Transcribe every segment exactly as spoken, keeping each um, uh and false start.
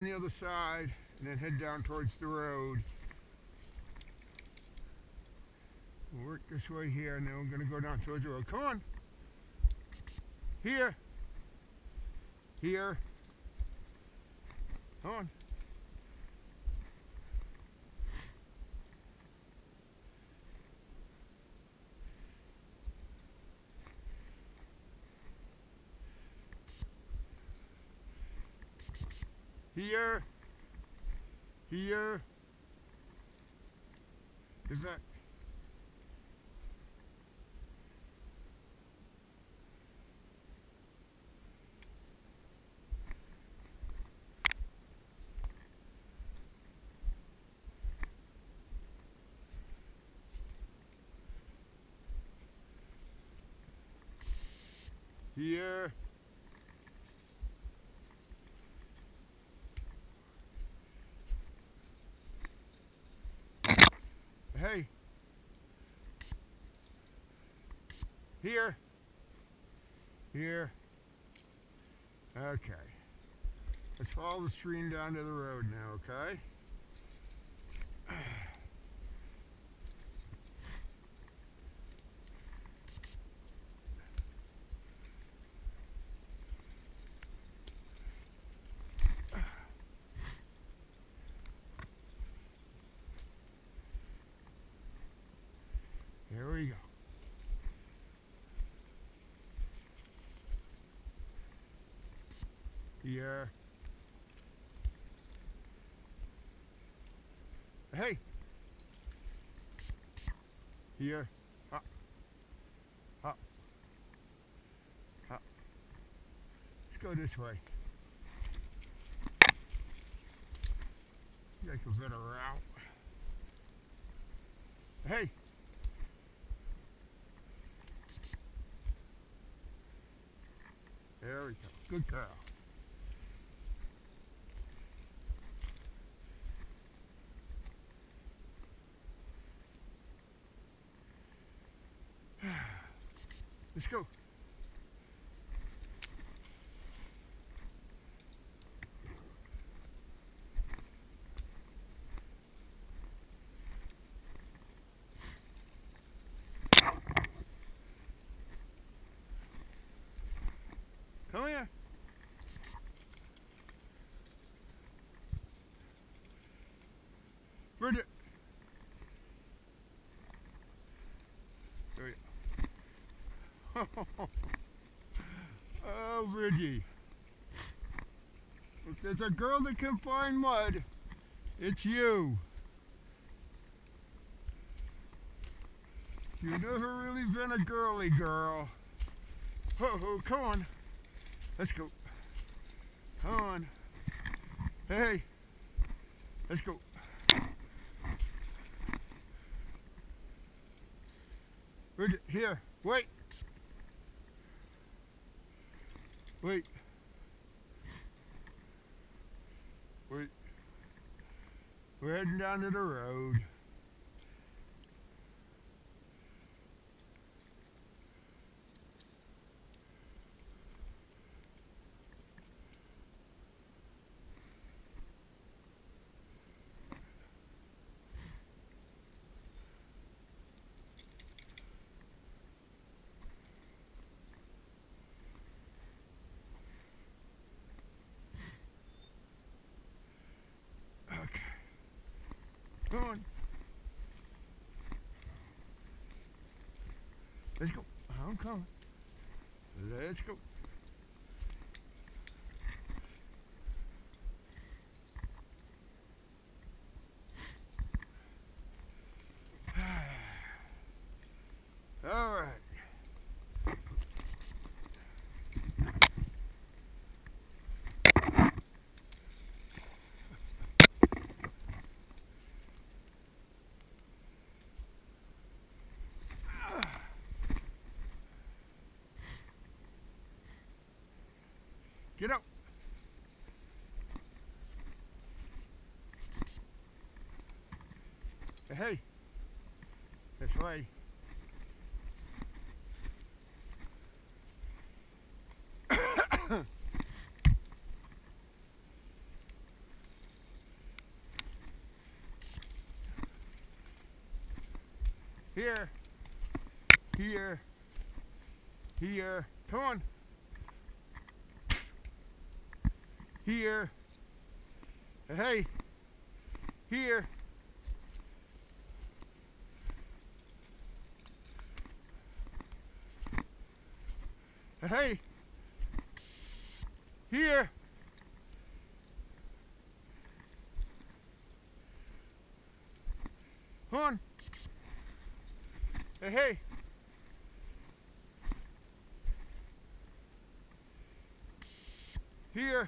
the other side and then head down towards the road. We'll work this way here and then we're going to go down towards the road. Come on. Here. Here. Come on. Here. Here. Is that? Here. Hey. Here. Here. Okay. Let's follow the stream down to the road now, okay? Here we go. Here. Hey. Here. Hop. Hop. Hop. Let's go this way. Make a better route. Hey. There we go. Good girl. Let's go. Come here. Brigit. There we go. Oh, Brigit. If there's a girl that can find mud, it's you. You've never really been a girly girl. Oh, oh, come on. Let's go. Come on. Hey. Let's go. Brigit, here. Wait. Wait. Wait. We're heading down to the road. Come on. Let's go. I'm coming. Let's go. All right. Get up. Hey. That's right. Here. Here. Here. Come on. Here. Hey. Here. Hey. Here. Come on. Hey, hey. Here.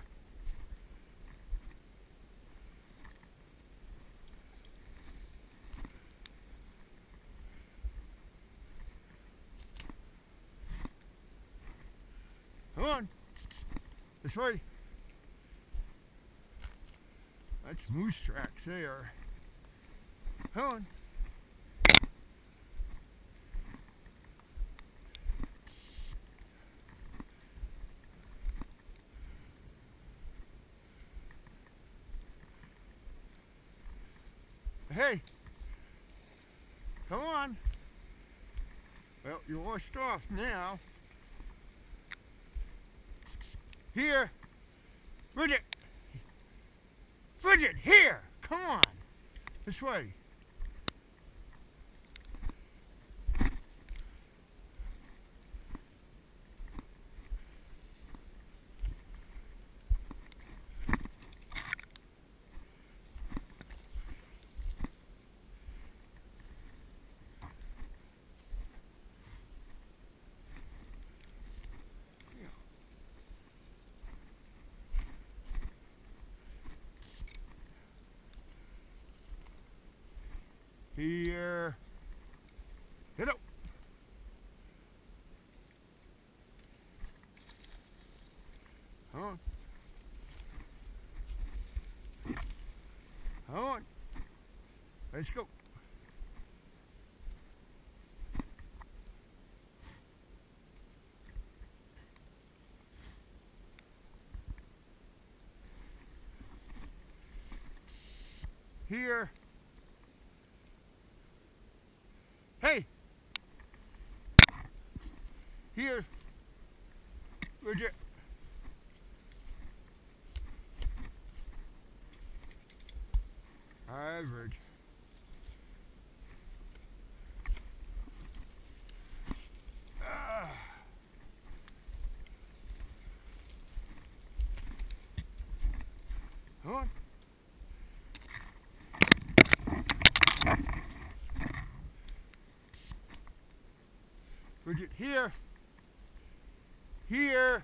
Come on. This way. That's moose tracks there. Come on. Hey. Come on. Well, you're washed off now. Here. Brigit. Brigit, here. Come on. This way. Here. Hit up. Come on. Come on. Let's go. Here. Hey! Here! Brigit! Average. Ah. Come on. Brigit, here, here,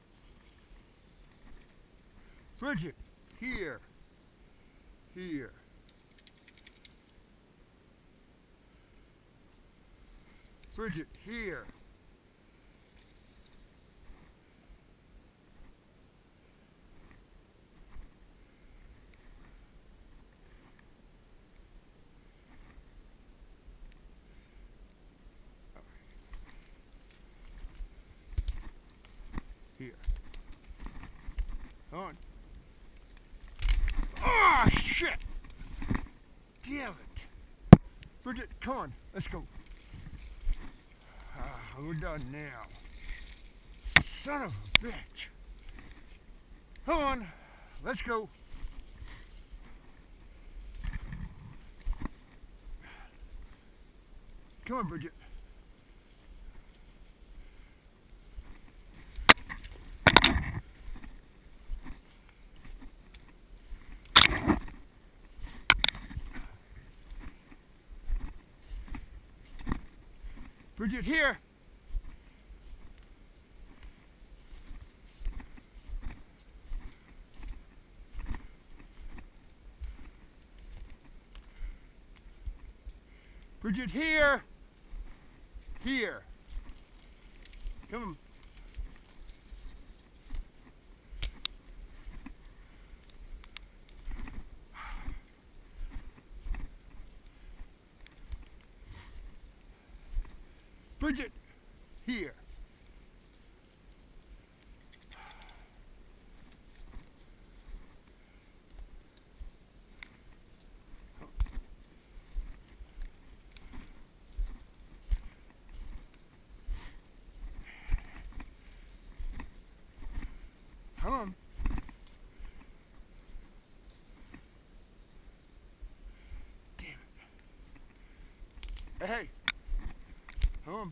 Brigit, here, here, Brigit, here, here. On. Oh, shit! Damn it. Brigit, come on. Let's go. Ah, we're done now. Son of a bitch. Come on. Let's go. Come on, Brigit. Brigit, here. Brigit, here. Here. Come on. Brigit, here. Hey, home.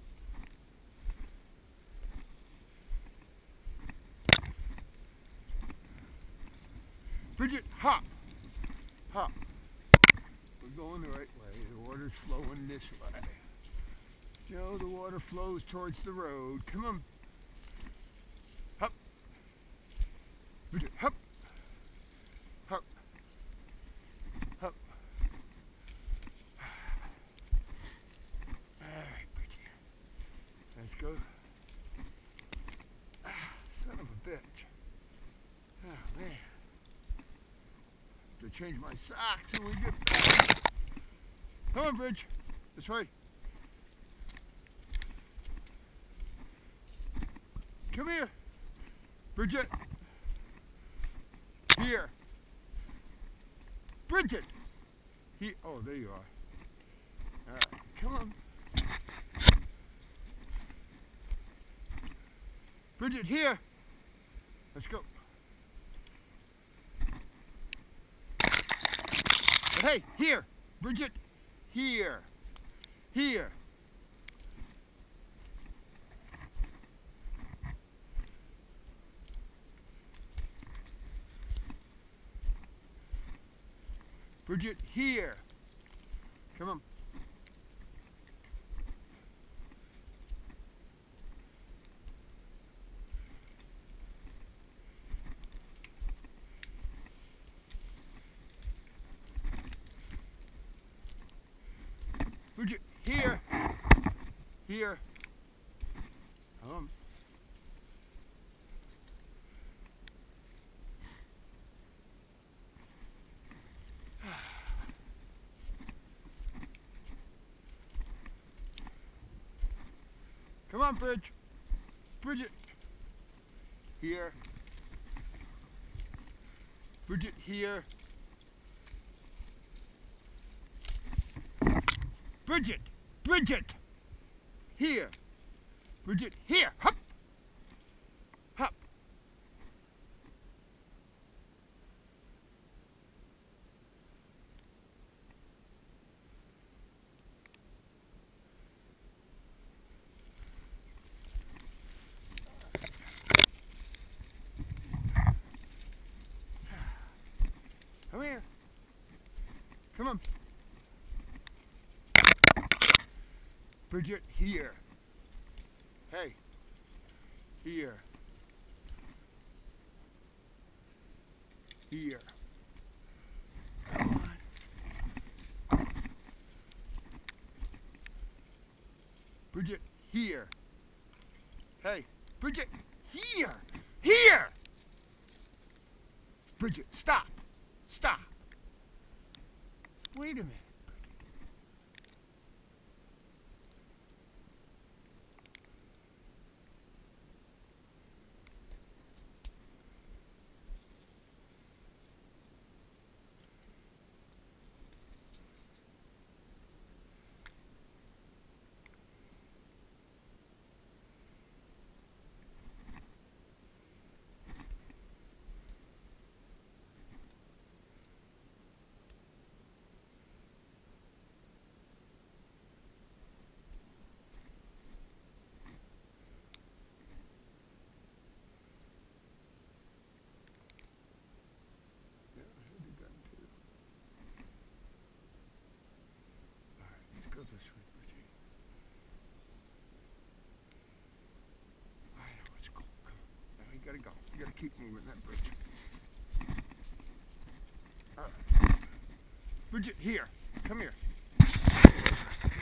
Brigit, hop, hop. We're going the right way. The water's flowing this way. Joe, the water flows towards the road. Come on. Hop. Brigit, hop. Hop. Hop. All right, Brigit. Let's go. Ah, son of a bitch. Oh, man. To change my socks when we get back. Come on, Bridge. This way. Come here. Bridget. Here. Bridget. He oh, there you are. All right. Come on. Bridget, here. Let's go. But hey, here, Brigit, here, here. Brigit, here. Come on. Brigit, here, here, um, come on, Bridge, Brigit, here, Brigit, here, Brigit, Brigit, here, Brigit, here, hop, hop. Come here, come on. Brigit, here. Hey, here. Here. Come on. Brigit, here. Hey, Brigit, here. Here. Brigit, stop. Stop. Wait a minute. Go this way, Brigit. I know it's cold. Come on. Now you gotta go. You gotta keep moving that bridge. All right. Brigit, here. Come here.